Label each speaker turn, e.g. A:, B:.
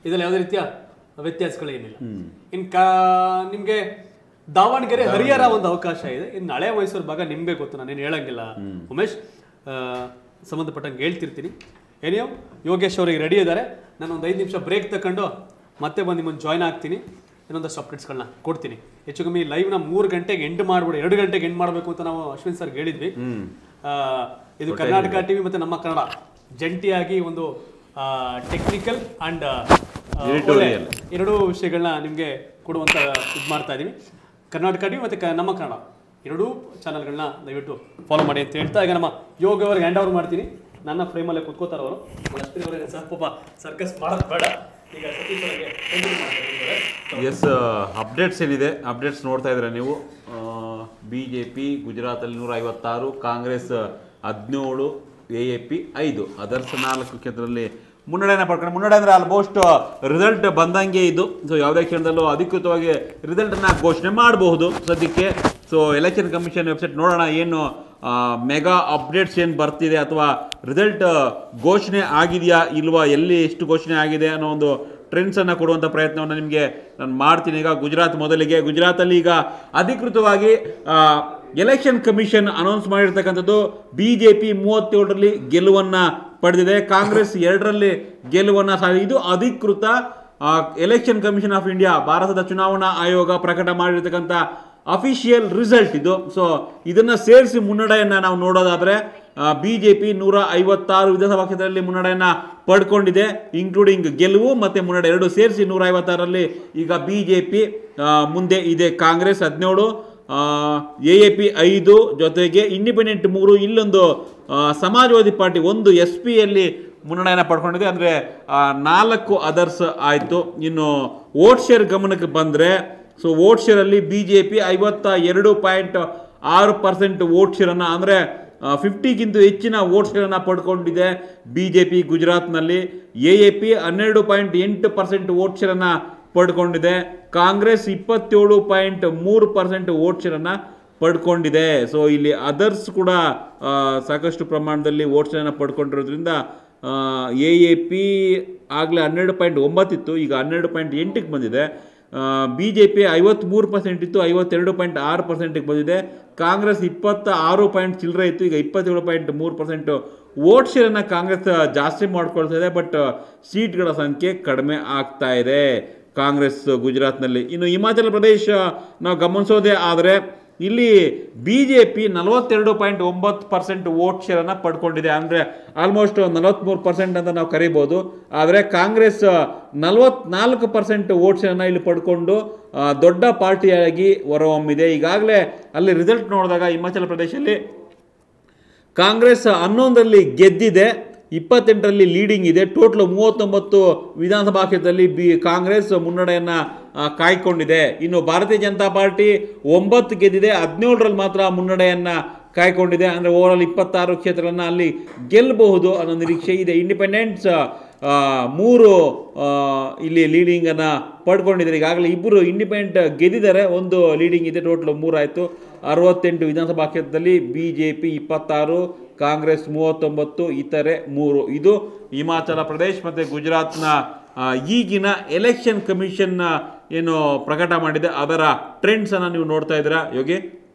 A: ಇದರಲ್ಲಿ ಯಾವುದೇ ರೀತಿಯ ವ್ಯತ್ಯಾಸಗಳೇನಿಲ್ಲ. ನಿಮಗೆ ದಾವಣಗೆರೆ ಹರಿಹರ ಒಂದು ಅವಕಾಶ ಇದೆ. ಇನ್ನು ಹಳೆ ಮೈಸೂರು ಭಾಗ ನಿಮಗೆ ಗೊತ್ತು, ನಾನೇನು ಹೇಳಂಗಿಲ್ಲ ಉಮೇಶ್, ಸಂಬಂಧಪಟ್ಟಂಗೆ ಹೇಳ್ತಿರ್ತೀನಿ. ಏನಿಯೋ ಯೋಗೇಶ್ ಅವರಿಗೆ ರೆಡಿ ಇದ್ದಾರೆ. ನಾನು ಒಂದು 5 ನಿಮಿಷ ಬ್ರೇಕ್ ತಗೊಂಡು ಮತ್ತೆ ಬಂದು ನಿಮ್ಮನ್ನು ಜಾಯ್ನ್ ಆಗ್ತೀನಿ, ಇನ್ನೊಂದಷ್ಟು ಅಪ್ಡೇಟ್ಸ್ಗಳನ್ನ ಕೊಡ್ತೀನಿ. ಹೆಚ್ಚು ಕಮ್ಮಿ ಲೈವ್ನ 3 ಗಂಟೆಗೆ ಎಂಡ್ ಮಾಡ್ಬಿಡಿ, 2 ಗಂಟೆಗೆ ಎಂಡ್ ಮಾಡಬೇಕು ಅಂತ ನಾವು ಅಶ್ವಿನ್ ಸರ್ ಹೇಳಿದ್ವಿ. ಇದು ಕರ್ನಾಟಕ ಟಿವಿ ಮತ್ತು ನಮ್ಮ ಕನ್ನಡ ಜಂಟಿಯಾಗಿ ಒಂದು ಟೆಕ್ನಿಕಲ್ ಅಂಡ್ ಎರಡೂ ವಿಷಯಗಳನ್ನ ನಿಮಗೆ ಕೊಡುವಂತ ಇದು ಮಾಡ್ತಾ ಇದೀವಿ. ಕರ್ನಾಟಕ ಟಿವಿ ಮತ್ತು ನಮ್ಮ ಕನ್ನಡ ಎರಡೂ ಚಾನಲ್ಗಳನ್ನ ದಯವಿಟ್ಟು ಫಾಲೋ ಮಾಡಿ ಅಂತ ಹೇಳ್ತಾ, ಈಗ ನಮ್ಮ ಯೋಗ ಅವ್ರಿಗೆ ಹ್ಯಾಂಡ್ ಓವರ್ ಮಾಡ್ತೀನಿ. ನನ್ನ ಫ್ರೇಮಲ್ಲೇ ಕುತ್ಕೋತಾರೆ ಅವರು. ಅಷ್ಟೇ ಅವರಿಗೆ ಸ್ವಲ್ಪ ಸರ್ಕಸ್ ಮಾಡೋದು ಬೇಡ. ಈಗ ಸತೀಶ್ ಅವರಿಗೆ
B: ಎಸ್, ಅಪ್ಡೇಟ್ಸ್ ಏನಿದೆ ಅಪ್ಡೇಟ್ಸ್ ನೋಡ್ತಾ ಇದ್ರೆ ನೀವು. BJP ಗುಜರಾತಲ್ಲಿ 156, ಕಾಂಗ್ರೆಸ್ 17, AAP 5, ಅದರ್ಸ್ 4 ಕ್ಷೇತ್ರದಲ್ಲಿ ಮುನ್ನಡೆಯನ್ನು ಪಡ್ಕೊಂಡು, ಮುನ್ನಡೆ ಅಂದರೆ ಆಲ್ಮೋಸ್ಟ್ ರಿಸಲ್ಟ್ ಬಂದಂಗೆ ಇದು. ಸೊ ಯಾವುದೇ ಕ್ಷೇತ್ರದಲ್ಲೂ ಅಧಿಕೃತವಾಗಿ ರಿಸಲ್ಟನ್ನು ಘೋಷಣೆ ಮಾಡಬಹುದು ಸದ್ಯಕ್ಕೆ. ಸೊ ಎಲೆಕ್ಷನ್ ಕಮಿಷನ್ ವೆಬ್ಸೈಟ್ ನೋಡೋಣ ಏನು ಮೆಗಾ ಅಪ್ಡೇಟ್ಸ್ ಏನು ಬರ್ತಿದೆ, ಅಥವಾ ರಿಸಲ್ಟ್ ಘೋಷಣೆ ಆಗಿದೆಯಾ ಇಲ್ವಾ, ಎಲ್ಲಿ ಎಷ್ಟು ಘೋಷಣೆ ಆಗಿದೆ ಅನ್ನೋ ಒಂದು ಟ್ರೆಂಡ್ಸನ್ನು ಕೊಡುವಂಥ ಪ್ರಯತ್ನವನ್ನು ನಿಮಗೆ ನಾನು ಮಾಡ್ತೀನಿ. ಈಗ ಗುಜರಾತ್ ಮೊದಲಿಗೆ. ಗುಜರಾತಲ್ಲಿ ಈಗ ಅಧಿಕೃತವಾಗಿ ಎಲೆಕ್ಷನ್ ಕಮಿಷನ್ ಅನೌನ್ಸ್ ಮಾಡಿರ್ತಕ್ಕಂಥದ್ದು BJP 37ರಲ್ಲಿ ಗೆಲುವನ್ನು ಪಡೆದಿದೆ, ಕಾಂಗ್ರೆಸ್ 2ರಲ್ಲಿ ಗೆಲುವನ್ನು ಸಾಧಿಸಿದೆ. ಇದು ಅಧಿಕೃತ ಎಲೆಕ್ಷನ್ ಕಮಿಷನ್ ಆಫ್ ಇಂಡಿಯಾ, ಭಾರತದ ಚುನಾವಣಾ ಆಯೋಗ ಪ್ರಕಟ ಮಾಡಿರ್ತಕ್ಕಂಥ ಅಫಿಷಿಯಲ್ ರಿಸಲ್ಟ್ ಇದು. ಸೊ ಇದನ್ನು ಸೇರಿಸಿ ಮುನ್ನಡೆಯನ್ನು ನಾವು ನೋಡೋದಾದರೆ BJP 156 ವಿಧಾನಸಭಾ ಕ್ಷೇತ್ರದಲ್ಲಿ ಮುನ್ನಡೆಯನ್ನು ಪಡ್ಕೊಂಡಿದೆ, ಇನ್ಕ್ಲೂಡಿಂಗ್ ಗೆಲುವು ಮತ್ತು ಮುನ್ನಡೆ ಎರಡು ಸೇರಿಸಿ 156ರಲ್ಲಿ ಈಗ BJP ಮುಂದೆ ಇದೆ. ಕಾಂಗ್ರೆಸ್ 17, AAP 5, ಜೊತೆಗೆ ಇಂಡಿಪೆಂಡೆಂಟ್ 3, ಇಲ್ಲೊಂದು ಸಮಾಜವಾದಿ ಪಾರ್ಟಿ 1 SP-ಯಲ್ಲಿ ಮುನ್ನಡೆಯನ್ನು ಪಡ್ಕೊಂಡಿದೆ. ಅಂದರೆ 4 ಅದರ್ಸ್ ಆಯಿತು. ಇನ್ನು ವೋಟ್ ಶೇರ್ ಗಮನಕ್ಕೆ ಬಂದರೆ, ಸೊ ವೋಟ್ ಶೇರಲ್ಲಿ BJP 52.6% ವೋಟ್ ಶೇರನ್ನು, ಅಂದರೆ 50ಗಿಂತ ಹೆಚ್ಚಿನ ವೋಟ್ ಶೇರನ್ನು ಪಡ್ಕೊಂಡಿದೆ BJP ಗುಜರಾತ್ನಲ್ಲಿ. AAP 12.8% ವೋಟ್ ಶೇರನ್ನು ಪಡ್ಕೊಂಡಿದೆ. ಕಾಂಗ್ರೆಸ್ 27.3% ವೋಟ್ ಶೇರನ್ನು ಪಡ್ಕೊಂಡಿದೆ. ಸೊ ಇಲ್ಲಿ ಅದರ್ಸ್ ಕೂಡ ಸಾಕಷ್ಟು ಪ್ರಮಾಣದಲ್ಲಿ ವೋಟ್ ಶೇರನ್ನು ಪಡ್ಕೊಂಡಿರೋದ್ರಿಂದ AAP ಆಗಲೇ 12.9 ಇತ್ತು, ಈಗ 12.8ಕ್ಕೆ ಬಂದಿದೆ. BJP 53% ಇತ್ತು, 52.6%ಗೆ ಬಂದಿದೆ. ಕಾಂಗ್ರೆಸ್ 26 ಚಿಲ್ಲರೆ ಇತ್ತು, ಈಗ 27.3% ವೋಟ್ ಶೇರನ್ನು ಕಾಂಗ್ರೆಸ್ ಜಾಸ್ತಿ ಮಾಡ್ಕೊಳ್ತಾ ಇದೆ. ಬಟ್ ಸೀಟ್ಗಳ ಸಂಖ್ಯೆ ಕಡಿಮೆ ಆಗ್ತಾ ಇದೆ ಕಾಂಗ್ರೆಸ್ ಗುಜರಾತ್ನಲ್ಲಿ. ಇನ್ನು ಹಿಮಾಚಲ ಪ್ರದೇಶ ನಾವು ಗಮನಿಸೋದೇ ಆದರೆ ಇಲ್ಲಿ BJP 42.9% ವೋಟ್ ಶೇರನ್ನು ಪಡ್ಕೊಂಡಿದೆ, ಅಂದರೆ ಆಲ್ಮೋಸ್ಟ್ 43% ಅಂತ ನಾವು ಕರಿಬೋದು. ಆದರೆ ಕಾಂಗ್ರೆಸ್ 44% ವೋಟ್ ಶೇರನ್ನು ಇಲ್ಲಿ ಪಡ್ಕೊಂಡು ದೊಡ್ಡ ಪಾರ್ಟಿಯಾಗಿ ಹೊರಹೊಮ್ಮಿದೆ. ಈಗಾಗಲೇ ಅಲ್ಲಿ ರಿಸಲ್ಟ್ ನೋಡಿದಾಗ ಹಿಮಾಚಲ ಪ್ರದೇಶದಲ್ಲಿ ಕಾಂಗ್ರೆಸ್ 11ರಲ್ಲಿ ಗೆದ್ದಿದೆ, 28ರಲ್ಲಿ ಲೀಡಿಂಗ್ ಇದೆ. ಟೋಟಲ್ 39 ವಿಧಾನಸಭಾ ಕ್ಷೇತ್ರದಲ್ಲಿ ಕಾಂಗ್ರೆಸ್ ಮುನ್ನಡೆಯನ್ನು ಕಾಯ್ಕೊಂಡಿದೆ. ಇನ್ನು ಭಾರತೀಯ ಜನತಾ ಪಾರ್ಟಿ 9 ಗೆದ್ದಿದೆ, 17ರಲ್ಲಿ ಮಾತ್ರ ಮುನ್ನಡೆಯನ್ನು ಕಾಯ್ಕೊಂಡಿದೆ. ಅಂದರೆ ಓವರಾಲ್ 26 ಕ್ಷೇತ್ರಗಳನ್ನು ಅಲ್ಲಿ ಗೆಲ್ಲಬಹುದು ಅನ್ನೋ ನಿರೀಕ್ಷೆ ಇದೆ. ಇಂಡಿಪೆಂಡೆಂಟ್ಸ್ 3 ಇಲ್ಲಿ ಲೀಡಿಂಗನ್ನು ಪಡ್ಕೊಂಡಿದ್ದಾರೆ. ಈಗಾಗಲೇ 2 ಇಂಡಿಪೆಂಡೆಂಟ್ ಗೆದ್ದಿದ್ದಾರೆ, 1 ಲೀಡಿಂಗ್ ಇದೆ. ಟೋಟಲ್ 3 ಆಯಿತು. 68 ವಿಧಾನಸಭಾ ಕ್ಷೇತ್ರದಲ್ಲಿ BJP 26, ಕಾಂಗ್ರೆಸ್ 39, ಇತರೆ 3. ಇದು ಹಿಮಾಚಲ ಪ್ರದೇಶ ಮತ್ತು ಗುಜರಾತ್ನ ಈಗಿನ ಎಲೆಕ್ಷನ್ ಕಮಿಷನ್ ಏನು ಪ್ರಕಟ ಮಾಡಿದೆ ಅದರ ಟ್ರೆಂಡ್ಸನ್ನು ನೀವು ನೋಡ್ತಾ ಇದ್ದೀರಾ ಯೋಗಿ.